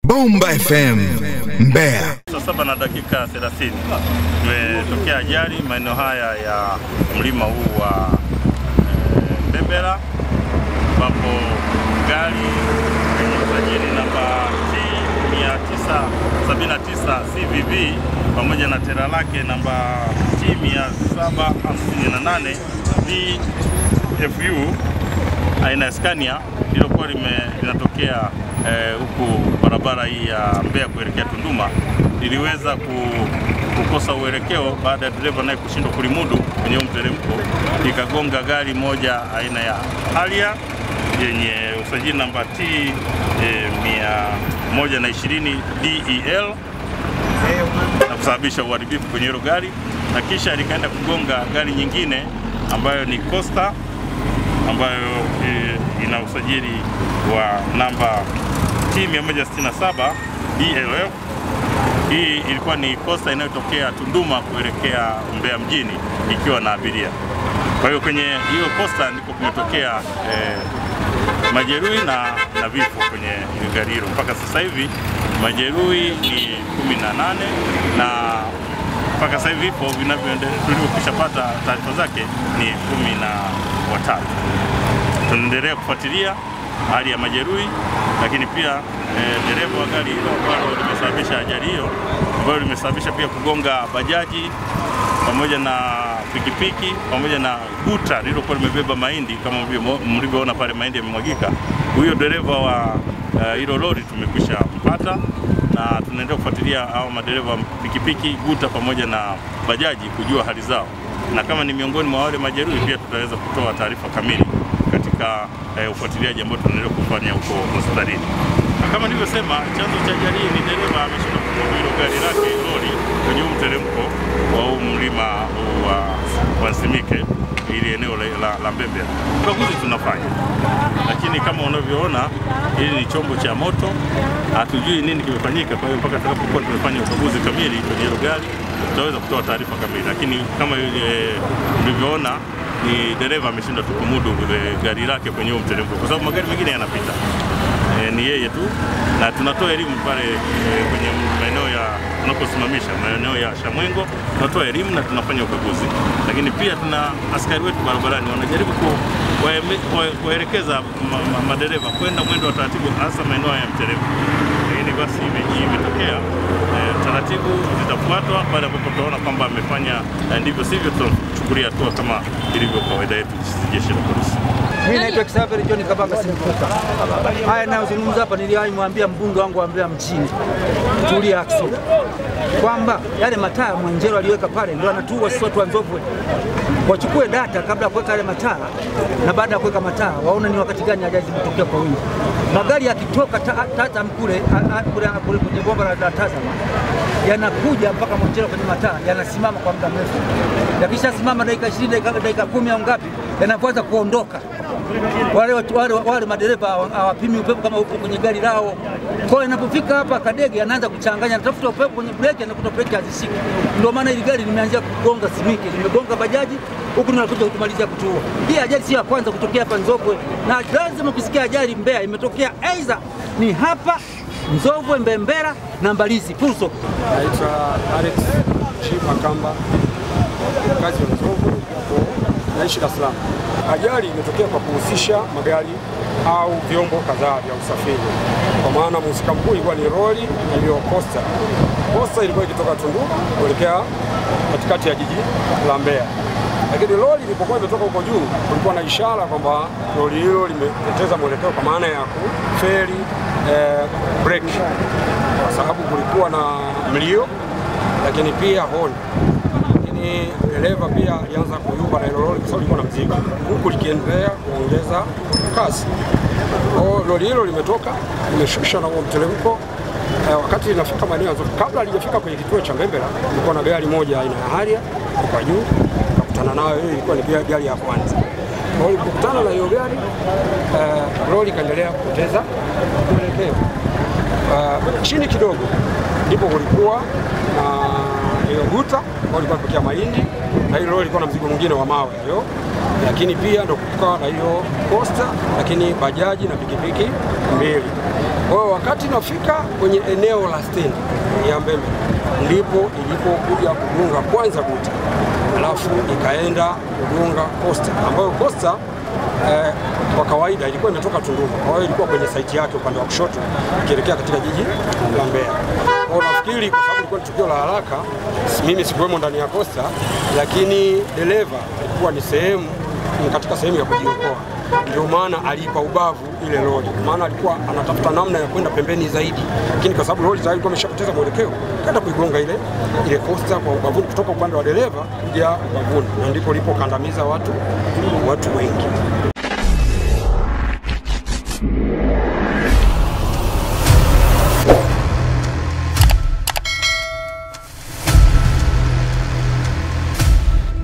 Bomba FM Mbeya. Saa 7 na dakika 30 tumetokea ajali maeneo haya ya mlima huu wa Mbembera, ambapo gari lenye usajili namba T979 CVV pamoja na tera lake namba T758 DFU aina ya Scania lilokuwa linatokea huku barabara hii ya Mbeya kuelekea Tunduma, liliweza kukosa uelekeo baada ya dereva naye kushindwa kulimudu kwenye mteremko, likagonga gari moja aina ya Harrier yenye usajili namba T120 DEL na kusababisha uharibifu kwenye hilo gari, na kisha likaenda kugonga gari nyingine ambayo ni Costa ambayo ina usajili wa namba T167 DLF. Hii ilikuwa ni Costa inayotokea Tunduma kuelekea Mbeya mjini ikiwa na abiria. Kwa hiyo kwenye hiyo Costa ndiko kumetokea majeruhi na vifo kwenye gari hilo. Mpaka sasa hivi majeruhi ni 18 na mpaka sasa hivi vifo tulivyopata taarifa zake ni 13. Tunaendelea kufuatilia hali ya majeruhi, lakini pia dereva wa gari hilo ambalo limesababisha ajali hiyo, ambayo limesababisha pia kugonga bajaji pamoja na pikipiki pamoja na guta lililokuwa limebeba mahindi, kama mlivyoona pale mahindi yamemwagika. Huyo dereva wa hilo lori tumekwisha mpata, na tunaendelea kufuatilia hao madereva pikipiki, guta pamoja na bajaji kujua hali zao, na kama ni miongoni mwa wale majeruhi pia tutaweza kutoa taarifa kamili katika ufuatiliaji ambao tunaendelea kufanya huko hospitalini. Kama nilivyosema, chanzo cha ajali ni dereva ameshindwa kumudu hilo gari lake lori kwenye mteremko wa mlima wa Nsimike, ili eneo la Mbembera. Ukaguzi tunafanya, lakini kama unavyoona hili ni chombo cha moto, hatujui nini kimefanyika. Kwa hiyo mpaka tutakapokuwa tumefanya ukaguzi kamili kwenye hilo gari tutaweza kutoa taarifa kamili, lakini kama mlivyoona ni dereva ameshindwa kumudu gari lake kwenye mteremko, kwa sababu magari mengine yanapita, ni yeye tu. Na tunatoa elimu pale kwenye maeneo ya tunakosimamisha, maeneo ya Shamwengo, tunatoa elimu na tunafanya ukaguzi, lakini pia tuna askari wetu barabarani wanajaribu kuelekeza madereva kwenda mwendo wa taratibu, hasa maeneo ya mteremko. Lakini basi imetokea taratibu zitafuatwa baada ya kuona kwamba amefanya ndivyo sivyo, tutachukulia hatua kama ilivyo kawaida yetu jeshi la polisi. Mimi naitwa Xavier John Kabanga Simkuka. Haya ninayozungumza hapa niliwahi mbunge wangu wa Mbeya mjini Tulia Action kwamba yale mataa Mwanjero aliweka pale ndio anatuua sisi watu wa Nzovwe. Wachukue data kabla ya kuweka yale mataa na baada ya kuweka mataa waone ni wakati gani ajali zimetokea kwa wingi. Magari yakitoka tata mkule kwenye bomba la Tazama yanakuja mpaka Mwanjero kwenye mataa, yanasimama kwa muda mrefu. Yakishasimama dakika 20 dakika 10 au ngapi, yanaanza kuondoka. Wale madereva hawapimi upepo kama upo kwenye gari lao. Kwa hiyo inapofika hapa Kadege anaanza kuchanganya, anatafuta upepo kwenye breki, anakuta breki hazishiki. Ndio maana ile gari limeanza kugonga Simike, limegonga bajaji huku linakuja kutumalizia kutuua. Hii ajali si ya kwanza kutokea hapa Nzovwe, na lazima kusikia ajali Mbeya imetokea aidha ni hapa Nzovwe, Mbembera na Mbalizi. Pulso. Naitwa Alex Makamba, kazi ya Nzovwe, naishi Dar es Salaam. Ajali imetokea kwa kuhusisha magari au vyombo kadhaa vya usafiri. Kwa maana mhusika mkuu ilikuwa ni lori iliyo Costa. Costa ilikuwa ikitoka Tunduma kuelekea katikati ya jiji la Mbeya. Lakini lori ilipokuwa imetoka huko juu, kulikuwa na ishara kwamba lori hilo limepoteza mwelekeo, kwa maana ya kufeli breki, kwa sababu kulikuwa na mlio lakini pia honi. Lakini dereva pia alianza kuyumba na hilo lori kwa sababu ilikuwa na mzigo, huku likiendelea kuongeza kasi. Lori hilo limetoka, limeshusha na huo mteremko. Wakati linafika maeneo kabla halijafika kwenye kituo cha Mbembera, kulikuwa na gari moja aina ya Harrier kwa juu, kukutana nayo. Hiyo ilikuwa ni gari ya kwanza. Kwa hiyo kukutana na hiyo gari, lori kaendelea kupoteza mwelekeo. Chini kidogo ndipo kulikuwa na hiyo guta walikuwa kukia mahindi, na hilo lori lilikuwa na mzigo mwingine wa mawe hiyo. Lakini pia ndio kutoka na hiyo Costa, lakini bajaji na pikipiki mbili. Kwa hiyo wakati nafika kwenye eneo la stendi ya Mbembe ndipo ilipokuja kugonga kwanza buti, alafu ikaenda kugonga Costa, ambayo Costa kwa kawaida ilikuwa imetoka Tunduma. Kwa hiyo ilikuwa kwenye saiti yake upande wa kushoto ikielekea katika jiji la Mbeya. Kwa nafikiri kwa sababu ilikuwa ni tukio la haraka, mimi sikuwemo ndani ya Costa, lakini dereva alikuwa ni katika sehemu ya kujiokoa. Ndio maana aliipa ubavu ile lori, maana alikuwa anatafuta namna ya kwenda pembeni zaidi, lakini kwa sababu lori tayari ilikuwa imeshapoteza mwelekeo, kaenda kuigonga ile Costa kwa ubavuni kutoka upande wa dereva kuja ubavuni, na ndipo ilipokandamiza watu wengi.